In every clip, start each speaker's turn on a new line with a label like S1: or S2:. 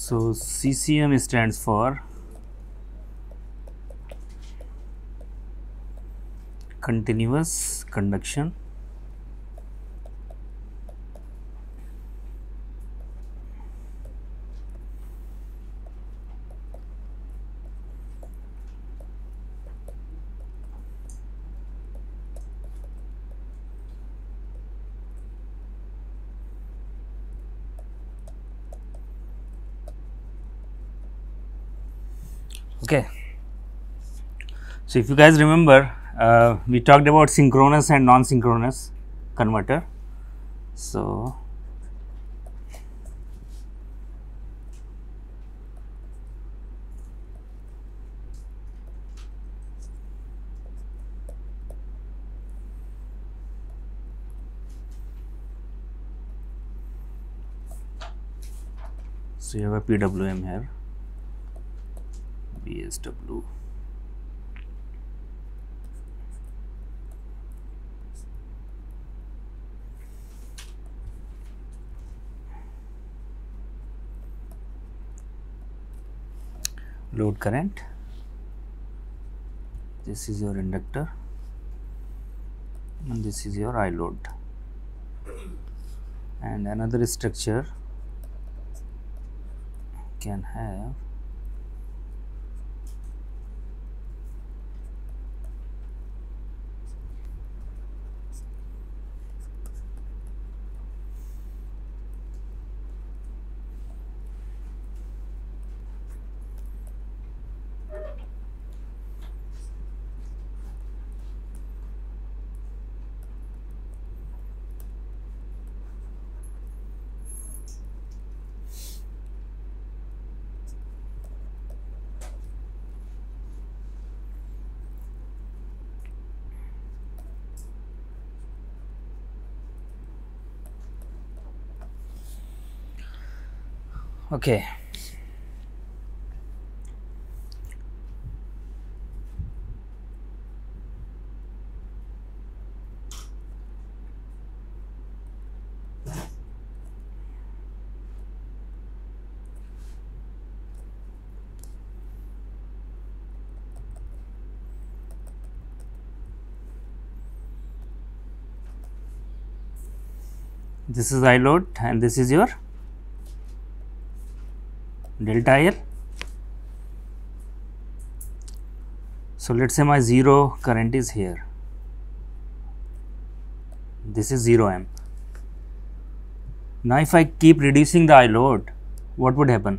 S1: So CCM stands for Continuous Conduction Okay. So if you guys remember, we talked about synchronous and non-synchronous converter. So you have a PWM here, BSW. Load current, this is your inductor and this is your I load, and another structure can have okay. This is I load and this is your delta L. So let's say my zero current is here. This is 0 amp. Now if I keep reducing the I load, what would happen?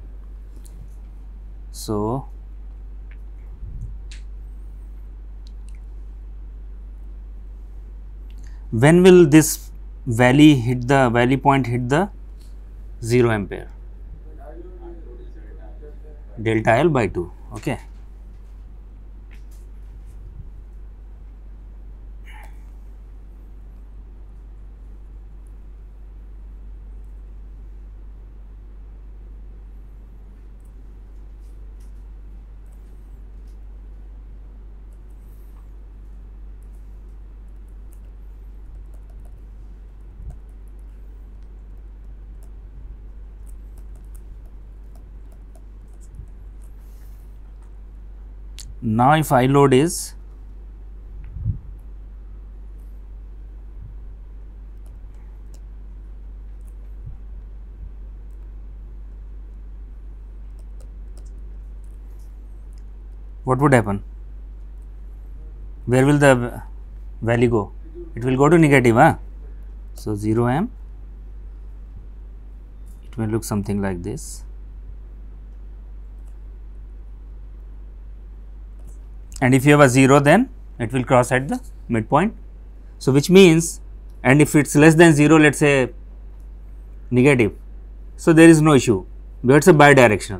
S1: So when will this valley point hit the 0 ampere? Delta L by 2. Okay. Now if I load is what would happen? Where will the value go? It will go to negative, huh? So 0 amp, it may look something like this. And if you have a 0, then it will cross at the midpoint. So which means, and if it's less than 0, let's say negative, so there is no issue, but it's a bidirectional.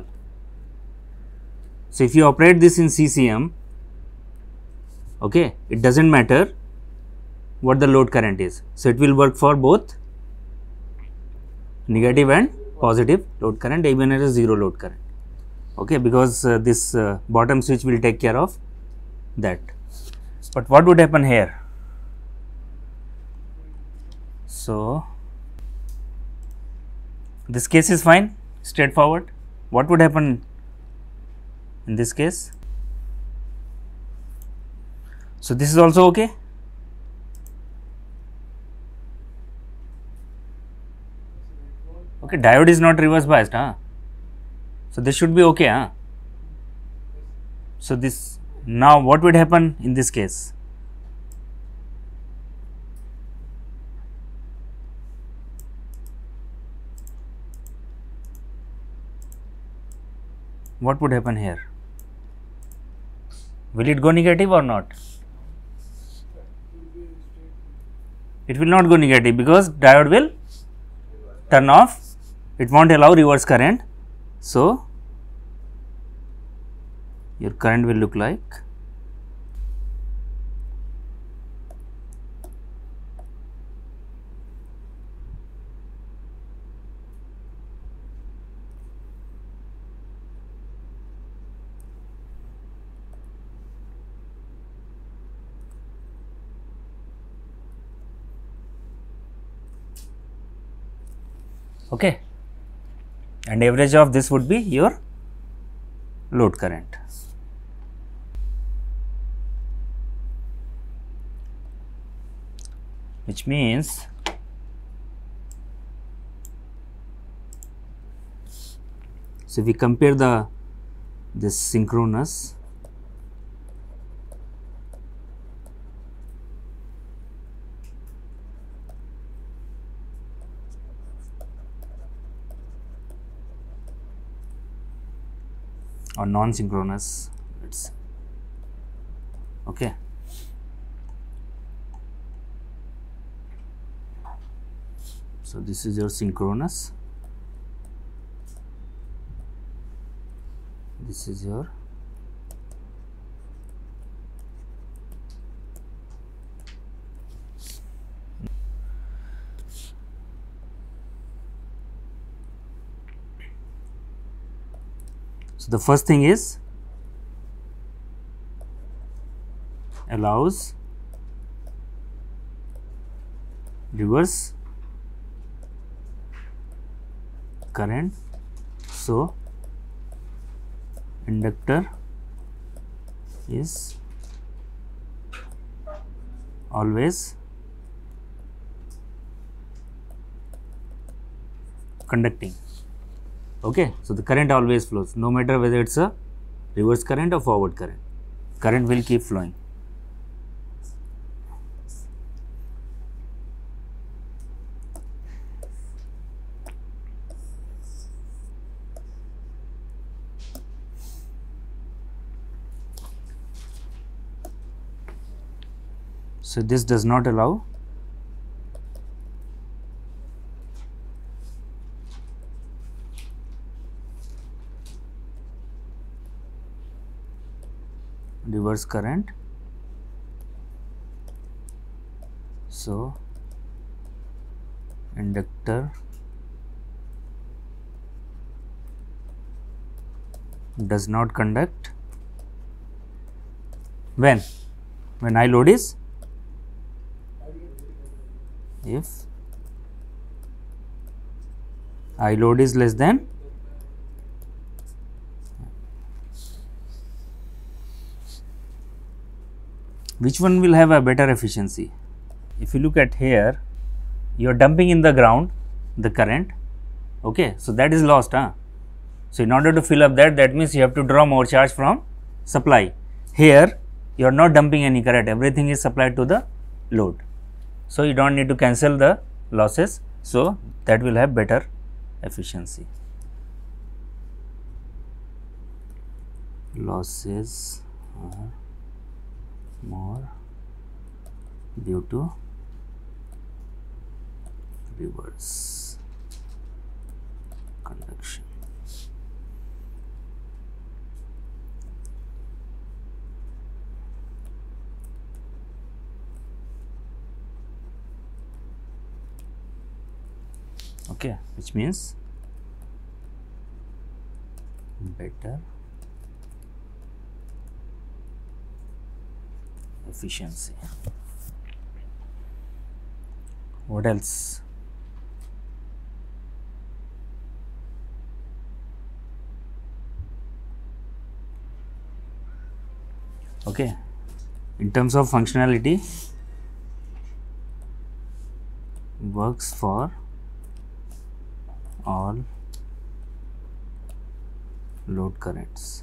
S1: So if you operate this in CCM, okay, it doesn't matter what the load current is. So it will work for both negative and positive load current, even at a 0 load current. Okay, because this bottom switch will take care of that. But what would happen here? So this case is fine, straightforward. what would happen in this case? So, this is also okay. Okay, diode is not reverse biased, huh? So, this should be okay, huh? So, this now what would happen in this case? What would happen here? Will it go negative or not? It will not go negative because diode will turn off, it will not allow reverse current. So, your current will look like okay, and average of this would be your load current. Which means so if we compare this synchronous or non-synchronous, let's okay. So, this is your synchronous, this is your so the first thing is allows reverse current. So, inductor is always conducting. Okay. So, the current always flows, no matter whether it is a reverse current or forward current, current will keep flowing. So, this does not allow reverse current. So, inductor does not conduct when I load is if I load is less than which one will have a better efficiency? If you look at here, you are dumping in the ground the current, okay. So, that is lost, huh? So, in order to fill up that means you have to draw more charge from supply. Here you are not dumping any current, everything is supplied to the load. So, you do not need to cancel the losses. So, that will have better efficiency. Losses are more due to reverse conduction. Okay, which means better efficiency. What else? Okay. In terms of functionality, works for all load currents,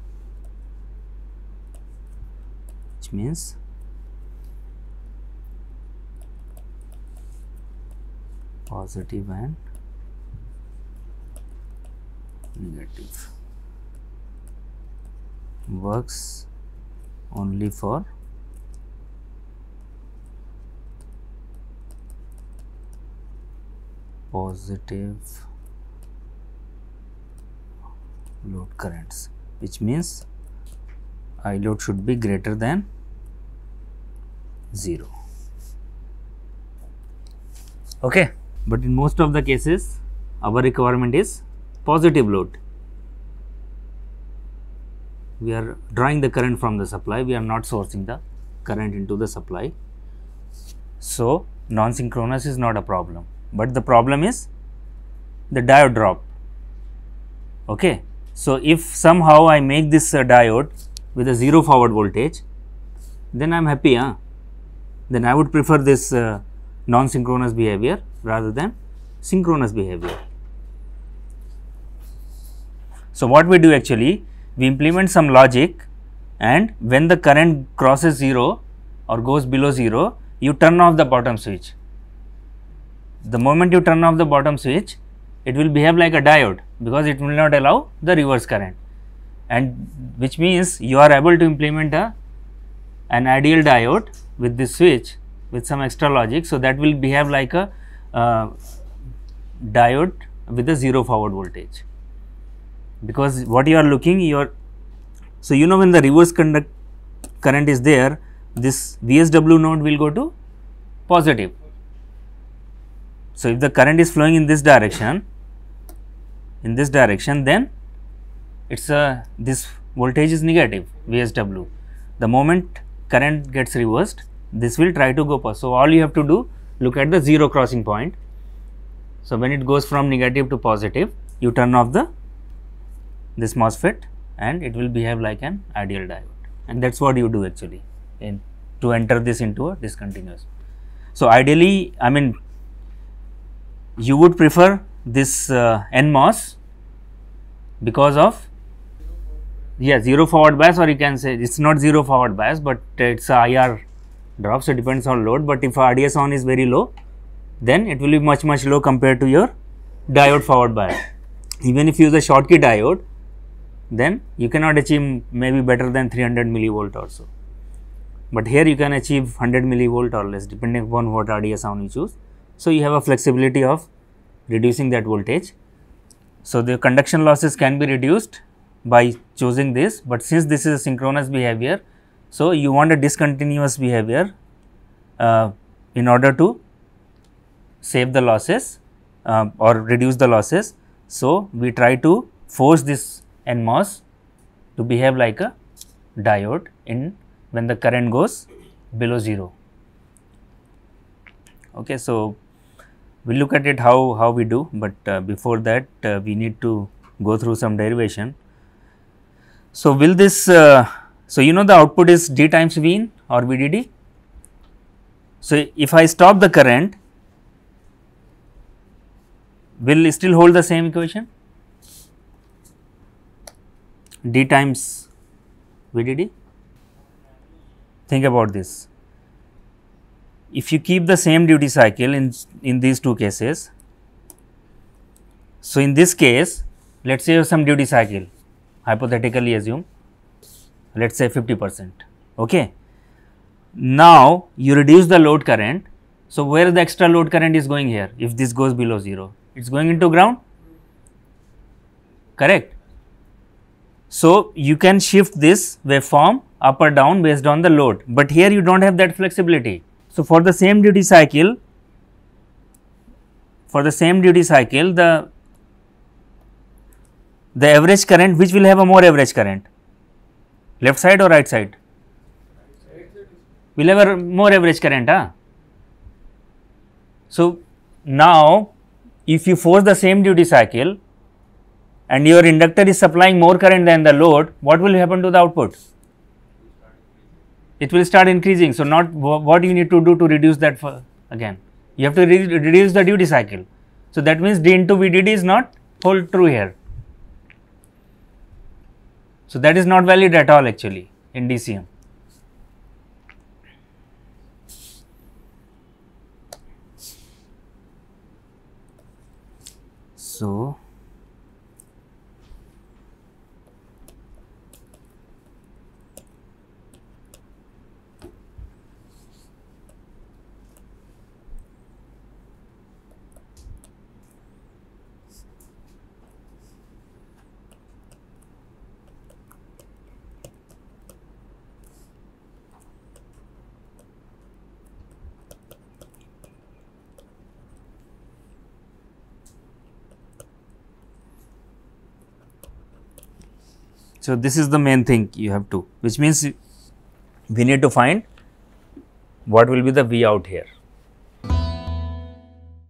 S1: which means positive and negative, works only for positive load currents, which means I load should be greater than 0. Okay. But in most of the cases, our requirement is positive load. We are drawing the current from the supply, we are not sourcing the current into the supply. So, non-synchronous is not a problem, but the problem is the diode drop. Okay. So, if somehow I make this diode with a 0 forward voltage, then I am happy. Then I would prefer this non-synchronous behavior rather than synchronous behavior. So, what we do actually, we implement some logic, and when the current crosses 0 or goes below 0, you turn off the bottom switch. The moment you turn off the bottom switch, it will behave like a diode, because it will not allow the reverse current, and which means you are able to implement an ideal diode with this switch with some extra logic. So, that will behave like a diode with a 0 forward voltage, because what you are looking, so you know when the reverse current is there, this VSW node will go to positive. So, if the current is flowing in this direction, then it's this voltage is negative VSW. The moment current gets reversed, this will try to go positive. So, all you have to do, look at the 0 crossing point. So, when it goes from negative to positive, you turn off this MOSFET, and it will behave like an ideal diode, and that is what you do actually to enter this into a discontinuous. So, ideally, I mean, you would prefer this NMOS because of 0 forward bias, or you can say it is not 0 forward bias, but it is a IR drop. So, it depends on load, but if RDS on is very low, then it will be much low compared to your diode forward bias. Even if you use a Schottky diode, then you cannot achieve maybe better than 300 millivolt or so, but here you can achieve 100 millivolt or less depending upon what RDS sound you choose. So, you have a flexibility of reducing that voltage. So, the conduction losses can be reduced by choosing this, but since this is a synchronous behavior, so you want a discontinuous behavior in order to save the losses or reduce the losses. So, we try to force this NMOS to behave like a diode when the current goes below 0. Okay. So, we will look at it how we do, but before that we need to go through some derivation. So, will this so you know the output is D times V in or VDD. So, if I stop the current, will still hold the same equation, D times VDD. Think about this. If you keep the same duty cycle in these two cases, so in this case, let us say you have some duty cycle, hypothetically assume, let us say 50%. Okay. Now, you reduce the load current. So, where the extra load current is going here, if this goes below 0, it is going into ground, correct. So, you can shift this waveform up or down based on the load, but here you do not have that flexibility. So, for the same duty cycle, the average current, which will have a more average current, left side or right side? Will have a more average current. So, now if you force the same duty cycle and your inductor is supplying more current than the load, what will happen to the output? it will start increasing. So, not what you need to do to reduce that again, you have to reduce the duty cycle. So, that means D into VDD is not hold true here. So, that is not valid at all actually in DCM. So, so this is the main thing you have to, which means we need to find what will be the V out here.